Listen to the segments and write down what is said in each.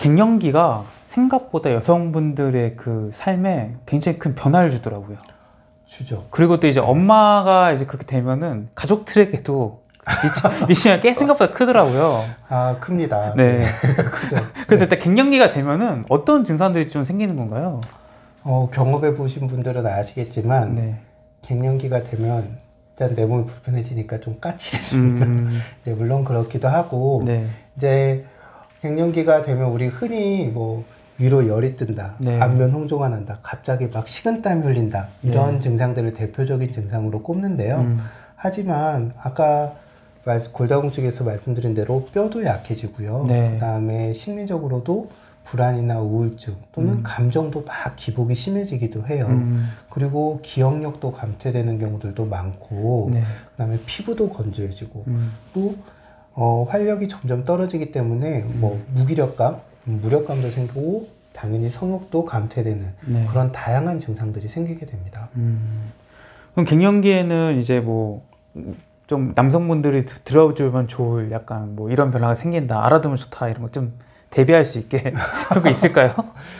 갱년기가 생각보다 여성분들의 그 삶에 굉장히 큰 변화를 주더라고요. 주죠. 그리고 또 이제 엄마가 이제 그렇게 되면은 가족들에게도 미치가 꽤 생각보다 크더라고요. 아, 큽니다. 네. 그죠. 그래서 일단 갱년기가 되면은 어떤 증상들이 좀 생기는 건가요? 경험해 보신 분들은 아시겠지만, 네. 갱년기가 되면 일단 내 몸이 불편해지니까 좀 까칠해집니다. 이제 물론 그렇기도 하고, 네. 이제 갱년기가 되면 우리 흔히 뭐 위로 열이 뜬다, 네. 안면 홍조가 난다, 갑자기 막 식은땀이 흘린다, 이런 네. 증상들을 대표적인 증상으로 꼽는데요. 하지만 아까 골다공증에서 말씀드린 대로 뼈도 약해지고요. 네. 그 다음에 심리적으로도 불안이나 우울증 또는 감정도 막 기복이 심해지기도 해요. 그리고 기억력도 감퇴되는 경우들도 많고, 네. 그 다음에 피부도 건조해지고, 또 활력이 점점 떨어지기 때문에 뭐 무기력감, 무력감도 생기고, 당연히 성욕도 감퇴되는 네. 그런 다양한 증상들이 생기게 됩니다. 그럼 갱년기에는 이제 뭐 좀 남성분들이 들어주면 좋을 약간 뭐 이런 변화가 생긴다, 알아두면 좋다, 이런 거 좀 대비할 수 있게 그런 거 있을까요?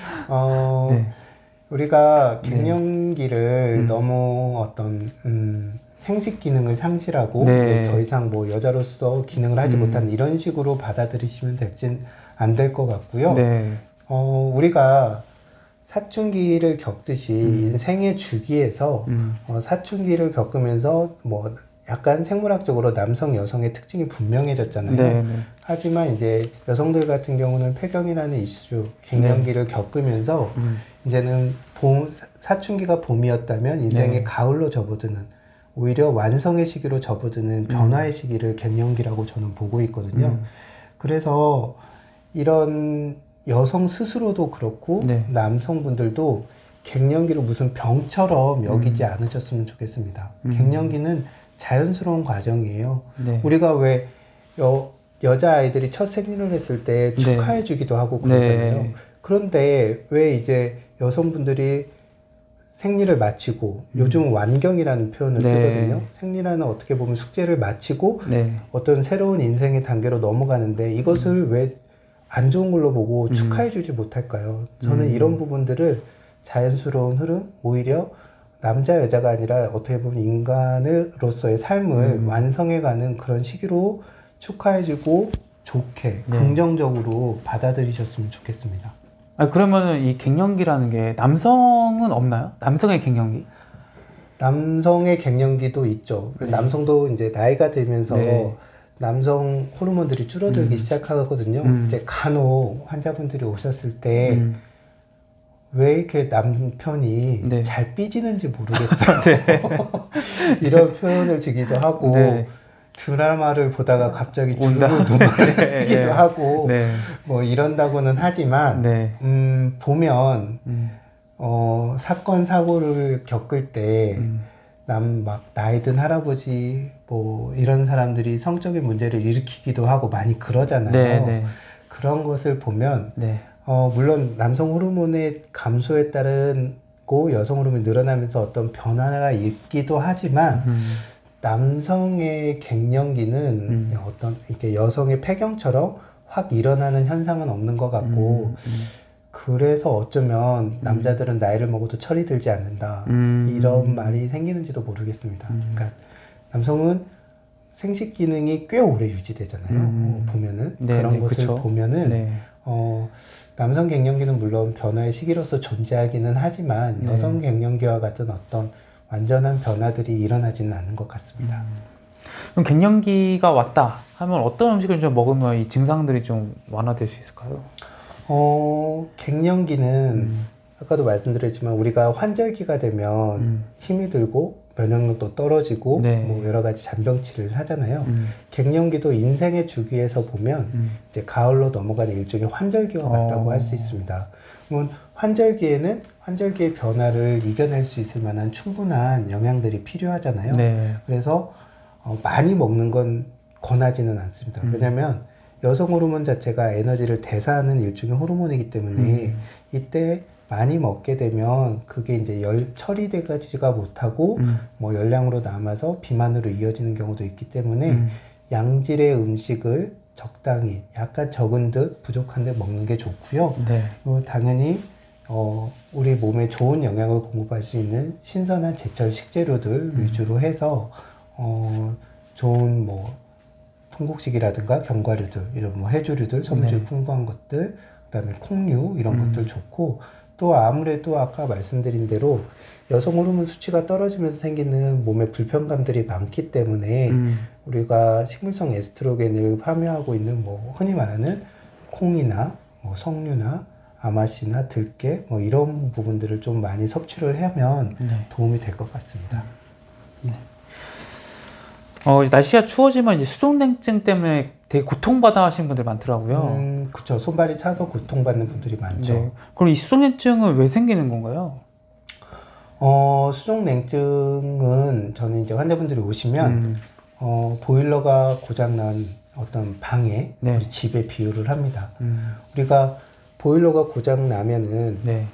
네. 우리가 갱년기를 네. 너무 어떤 생식 기능을 상실하고 네. 더 이상 뭐 여자로서 기능을 하지 못하는 이런 식으로 받아들이시면 안 될 것 같고요. 네. 우리가 사춘기를 겪듯이 인생의 주기에서 사춘기를 겪으면서 뭐 약간 생물학적으로 남성 여성의 특징이 분명해졌잖아요. 네, 네. 하지만 이제 여성들 같은 경우는 폐경이라는 이슈, 갱년기를 겪으면서 이제는 사춘기가 봄이었다면 인생의 네. 가을로 접어드는, 오히려 완성의 시기로 접어드는 변화의 시기를 갱년기라고 저는 보고 있거든요. 그래서 이런 여성 스스로도 그렇고 네. 남성분들도 갱년기를 무슨 병처럼 여기지 않으셨으면 좋겠습니다. 갱년기는 자연스러운 과정이에요. 네. 우리가 왜 여자아이들이 첫 생리를 했을 때 축하해 주기도 하고 그러잖아요. 네. 그런데 왜 이제 여성분들이 생리를 마치고, 요즘 완경이라는 표현을 네. 쓰거든요. 생리라는 어떻게 보면 숙제를 마치고 네. 어떤 새로운 인생의 단계로 넘어가는데 이것을 왜 안 좋은 걸로 보고 축하해 주지 못할까요? 저는 이런 부분들을 자연스러운 흐름, 오히려 남자 여자가 아니라 어떻게 보면 인간으로서의 삶을 완성해가는 그런 시기로 축하해주고 좋게, 네. 긍정적으로 받아들이셨으면 좋겠습니다. 그러면은 이 갱년기라는 게 남성은 없나요? 남성의 갱년기? 남성의 갱년기도 있죠. 네. 남성도 이제 나이가 들면서 네. 남성 호르몬들이 줄어들기 시작하거든요. 이제 간혹 환자분들이 오셨을 때 왜 이렇게 남편이 네. 잘 삐지는지 모르겠어요. 네. 이런 표현을 주기도 하고, 네. 드라마를 보다가 갑자기 온다. 주로 눈물을 네. 흘리기도 하고, 네. 뭐 이런다고는 하지만, 네. 보면, 사건, 사고를 겪을 때, 막 나이 든 할아버지, 뭐 이런 사람들이 성적인 문제를 일으키기도 하고 많이 그러잖아요. 네. 네. 그런 것을 보면, 네. 물론 남성 호르몬의 감소에 따르고 여성 호르몬이 늘어나면서 어떤 변화가 있기도 하지만 남성의 갱년기는 어떤 이렇게 여성의 폐경처럼 확 일어나는 현상은 없는 것 같고, 그래서 어쩌면 남자들은 나이를 먹어도 철이 들지 않는다, 이런 말이 생기는지도 모르겠습니다. 그러니까 남성은 생식 기능이 꽤 오래 유지되잖아요. 보면은 네, 그런 네, 것을 그쵸. 보면은 네. 남성 갱년기는 물론 변화의 시기로서 존재하기는 하지만 네. 여성 갱년기와 같은 어떤 완전한 변화들이 일어나지는 않는 것 같습니다. 그럼 갱년기가 왔다 하면 어떤 음식을 좀 먹으면 이 증상들이 좀 완화될 수 있을까요? 갱년기는 아까도 말씀드렸지만 우리가 환절기가 되면 힘이 들고 면역력도 떨어지고 네. 뭐 여러 가지 잔병치를 하잖아요. 갱년기도 인생의 주기에서 보면 이제 가을로 넘어가는 일종의 환절기와 같다고 할 수 있습니다. 그러면 환절기에는 환절기의 변화를 이겨낼 수 있을 만한 충분한 영양들이 필요하잖아요. 네. 그래서 많이 먹는 건 권하지는 않습니다. 왜냐하면 여성 호르몬 자체가 에너지를 대사하는 일종의 호르몬이기 때문에 이때 많이 먹게 되면 그게 이제 처리되지가 못하고 뭐 열량으로 남아서 비만으로 이어지는 경우도 있기 때문에 양질의 음식을 적당히 약간 적은 듯 부족한 듯 먹는 게 좋고요. 네. 당연히 우리 몸에 좋은 영양을 공급할 수 있는 신선한 제철 식재료들 위주로 해서 좋은 뭐 통곡식이라든가 견과류들 이런 뭐 해조류들 섬유질 네. 풍부한 것들 그다음에 콩류 이런 것들 좋고 또 아무래도 아까 말씀드린 대로 여성 호르몬 수치가 떨어지면서 생기는 몸의 불편감들이 많기 때문에 우리가 식물성 에스트로겐을 함유하고 있는 뭐 흔히 말하는 콩이나 뭐 석류나 아마씨나 들깨 뭐 이런 부분들을 좀 많이 섭취를 하면 네. 도움이 될 것 같습니다. 날씨가 추워지면 이제 수족냉증 때문에 되게 고통받아 하시는 분들 많더라고요. 그쵸. 손발이 차서 고통받는 분들이 많죠. 네. 그럼 이 수족냉증은 왜 생기는 건가요? 수족냉증은 저는 이제 환자분들이 오시면 보일러가 고장난 어떤 방에 네. 우리 집에 비유를 합니다. 우리가 보일러가 고장 나면은 네.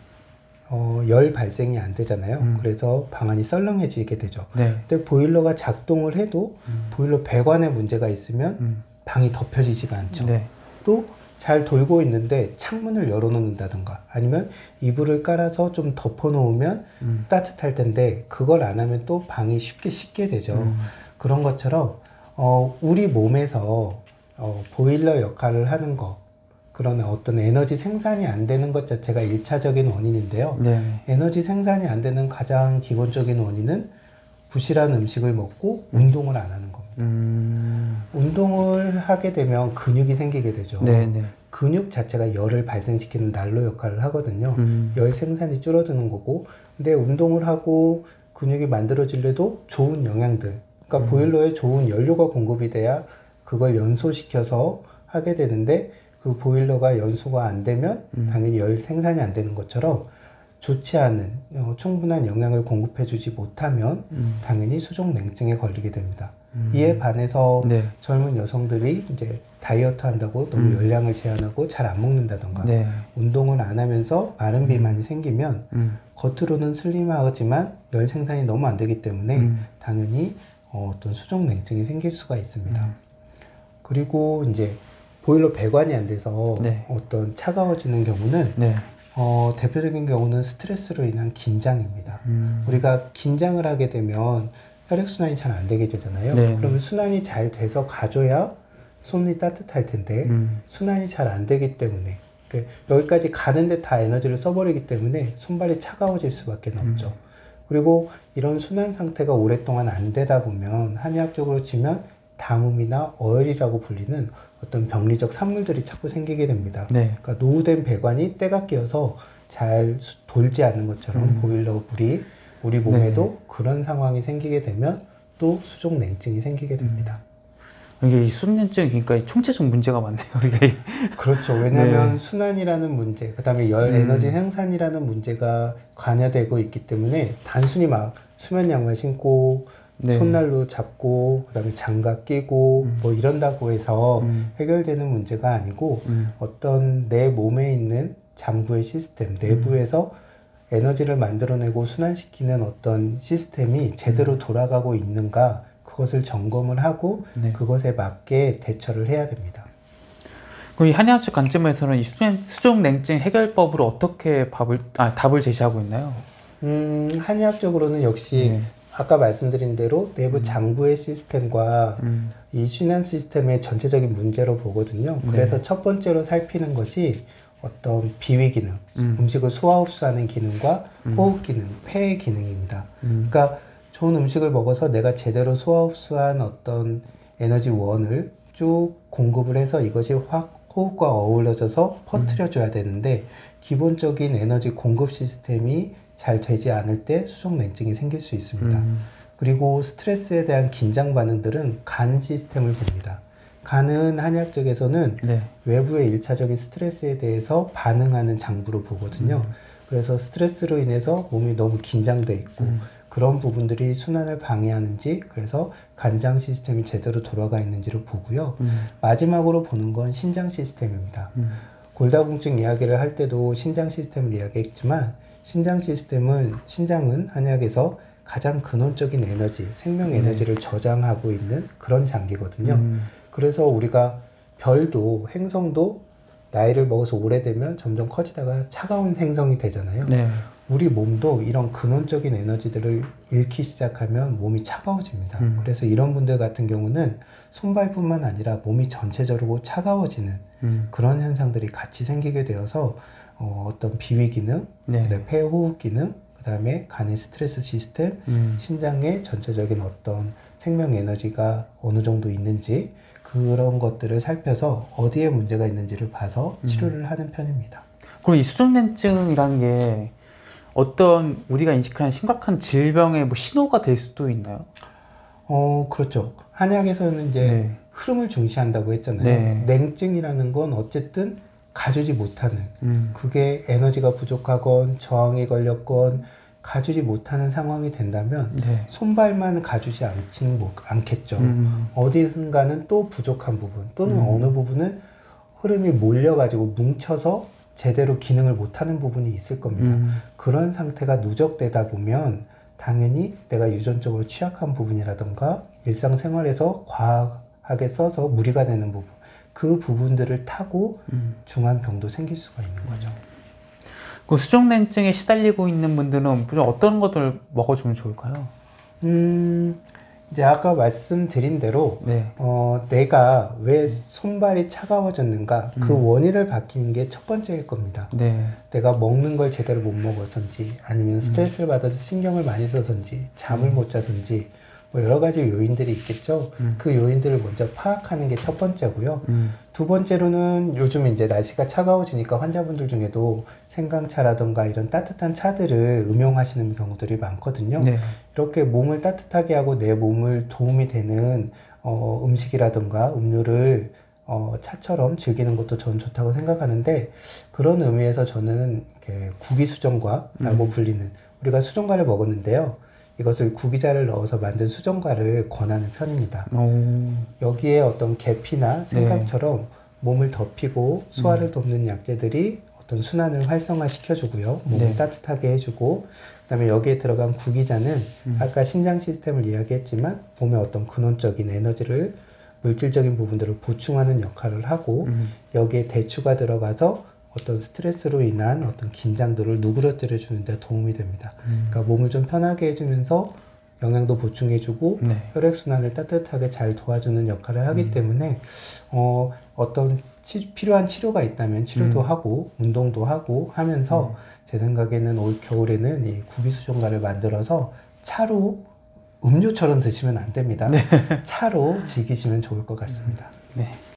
열 발생이 안 되잖아요. 그래서 방안이 썰렁해지게 되죠. 네. 근데 보일러가 작동을 해도 보일러 배관에 문제가 있으면 방이 덮여지지가 않죠. 네. 또 잘 돌고 있는데 창문을 열어놓는다던가 아니면 이불을 깔아서 좀 덮어놓으면 따뜻할 텐데 그걸 안 하면 또 방이 쉽게 식게 되죠. 그런 것처럼 우리 몸에서 보일러 역할을 하는 거 그러나 어떤 에너지 생산이 안 되는 것 자체가 1차적인 원인인데요. 네. 에너지 생산이 안 되는 가장 기본적인 원인은 부실한 음식을 먹고 운동을 안 하는 겁니다. 운동을 하게 되면 근육이 생기게 되죠. 네, 네. 근육 자체가 열을 발생시키는 난로 역할을 하거든요. 열 생산이 줄어드는 거고, 근데 운동을 하고 근육이 만들어지려도 좋은 영양들, 그러니까 보일러에 좋은 연료가 공급이 돼야 그걸 연소시켜서 하게 되는데 그 보일러가 연소가 안 되면 당연히 열 생산이 안 되는 것처럼 좋지 않은 충분한 영양을 공급해 주지 못하면 당연히 수족냉증에 걸리게 됩니다. 이에 반해서 네. 젊은 여성들이 이제 다이어트 한다고 너무 열량을 제한하고 잘 안 먹는다던가 네. 운동을 안 하면서 마른 비만이 생기면 겉으로는 슬림하지만 열 생산이 너무 안 되기 때문에 당연히 어떤 수족냉증이 생길 수가 있습니다. 그리고 이제 보일러 배관이 안 돼서 네. 어떤 차가워지는 경우는 네. 대표적인 경우는 스트레스로 인한 긴장입니다. 우리가 긴장을 하게 되면 혈액순환이 잘 안 되게 되잖아요. 네. 그러면 순환이 잘 돼서 가줘야 손이 따뜻할 텐데 순환이 잘 안 되기 때문에 여기까지 가는데 다 에너지를 써버리기 때문에 손발이 차가워질 수밖에 없죠. 그리고 이런 순환 상태가 오랫동안 안 되다 보면 한의학적으로 치면 담음이나 어혈이라고 불리는 어떤 병리적 산물들이 자꾸 생기게 됩니다. 네. 그러니까 노후된 배관이 때가 끼어서 잘 돌지 않는 것처럼 보일러 불이 우리 몸에도 그런 상황이 생기게 되면 또 수족냉증이 생기게 됩니다. 이게 이 수족냉증이 그러니까 총체적 문제가 많네요. 이게. 그렇죠. 왜냐하면 순환이라는 문제, 그 다음에 열 에너지 생산이라는 문제가 관여되고 있기 때문에 단순히 막 수면 양말 신고 네. 손난로 잡고 그 다음에 장갑 끼고 뭐 이런다고 해서 해결되는 문제가 아니고 어떤 내 몸에 있는 장부의 시스템 내부에서 에너지를 만들어내고 순환시키는 어떤 시스템이 제대로 돌아가고 있는가 그것을 점검을 하고 네. 그것에 맞게 대처를 해야 됩니다. 그럼 이 한의학적 관점에서는 이 수족냉증 해결법으로 어떻게 답을 제시하고 있나요? 한의학적으로는 역시 네. 아까 말씀드린 대로 내부 장부의 시스템과 이 순환 시스템의 전체적인 문제로 보거든요. 그래서 네. 첫 번째로 살피는 것이 어떤 비위 기능, 음식을 소화 흡수하는 기능과 호흡 기능, 폐의 기능입니다. 그러니까 좋은 음식을 먹어서 내가 제대로 소화 흡수한 어떤 에너지 원을 쭉 공급을 해서 이것이 확 호흡과 어우러져서 퍼뜨려줘야 되는데 기본적인 에너지 공급 시스템이 잘 되지 않을 때 수족냉증이 생길 수 있습니다. 그리고 스트레스에 대한 긴장 반응들은 간 시스템을 봅니다. 간은 한의학적에서는 네. 외부의 1차적인 스트레스에 대해서 반응하는 장부로 보거든요. 그래서 스트레스로 인해서 몸이 너무 긴장돼 있고 그런 부분들이 순환을 방해하는지 그래서 간장 시스템이 제대로 돌아가 있는지를 보고요. 마지막으로 보는 건 신장 시스템입니다. 골다공증 이야기를 할 때도 신장 시스템을 이야기했지만 신장은 한의학에서 가장 근원적인 에너지, 생명 에너지를 저장하고 있는 그런 장기거든요. 그래서 우리가 별도 행성도 나이를 먹어서 오래되면 점점 커지다가 차가운 행성이 되잖아요. 네. 우리 몸도 이런 근원적인 에너지들을 잃기 시작하면 몸이 차가워집니다. 그래서 이런 분들 같은 경우는 손발뿐만 아니라 몸이 전체적으로 차가워지는 그런 현상들이 같이 생기게 되어서 어떤 비위 기능, 네. 그다음에 폐 호흡 기능, 그다음에 간의 스트레스 시스템, 신장의 전체적인 어떤 생명 에너지가 어느 정도 있는지 그런 것들을 살펴서 어디에 문제가 있는지를 봐서 치료를 하는 편입니다. 그럼 이 수족냉증이라는 게 어떤 우리가 인식하는 심각한 질병의 뭐 신호가 될 수도 있나요? 그렇죠. 한약에서는 이제 네. 흐름을 중시한다고 했잖아요. 네. 냉증이라는 건 어쨌든 가주지 못하는, 그게 에너지가 부족하건 저항이 걸렸건 가주지 못하는 상황이 된다면 네. 손발만 가주지 않겠죠. 어디선가는 또 부족한 부분 또는 어느 부분은 흐름이 몰려가지고 뭉쳐서 제대로 기능을 못하는 부분이 있을 겁니다. 그런 상태가 누적되다 보면 당연히 내가 유전적으로 취약한 부분이라던가 일상생활에서 과하게 써서 무리가 되는 부분, 그 부분들을 타고 중한 병도 생길 수가 있는 거죠. 그 수족냉증에 시달리고 있는 분들은 보통 어떤 것들 먹어주면 좋을까요? 이제 아까 말씀드린 대로 네. 내가 왜 손발이 차가워졌는가 그 원인을 밝히는 게 첫 번째일 겁니다. 네. 내가 먹는 걸 제대로 못 먹어서인지 아니면 스트레스를 받아서 신경을 많이 써서인지 잠을 못 자서인지 뭐 여러 가지 요인들이 있겠죠. 그 요인들을 먼저 파악하는 게 첫 번째고요. 두 번째로는 요즘 이제 날씨가 차가워지니까 환자분들 중에도 생강차라던가 이런 따뜻한 차들을 음용하시는 경우들이 많거든요. 네. 이렇게 몸을 따뜻하게 하고 내 몸을 도움이 되는 음식이라던가 음료를 차처럼 즐기는 것도 전 좋다고 생각하는데, 그런 의미에서 저는 이렇게 구기수정과라고 불리는, 우리가 수정과를 먹었는데요. 이것을 구기자를 넣어서 만든 수정과를 권하는 편입니다. 여기에 어떤 계피나 생강처럼 몸을 덮이고 소화를 돕는 약재들이 어떤 순환을 활성화시켜주고요. 몸을 네. 따뜻하게 해주고, 그다음에 여기에 들어간 구기자는 아까 신장 시스템을 이야기했지만 몸의 어떤 근원적인 에너지를, 물질적인 부분들을 보충하는 역할을 하고, 여기에 대추가 들어가서 어떤 스트레스로 인한 어떤 긴장도를 누그러뜨려 주는 데 도움이 됩니다. 그러니까 몸을 좀 편하게 해주면서 영양도 보충해주고 네. 혈액순환을 따뜻하게 잘 도와주는 역할을 하기 때문에 어떤 필요한 치료가 있다면 치료도 하고 운동도 하고 하면서 제 생각에는 올 겨울에는 이 구기수정과를 만들어서 차로, 음료처럼 드시면 안 됩니다. 차로 즐기시면 좋을 것 같습니다. 네.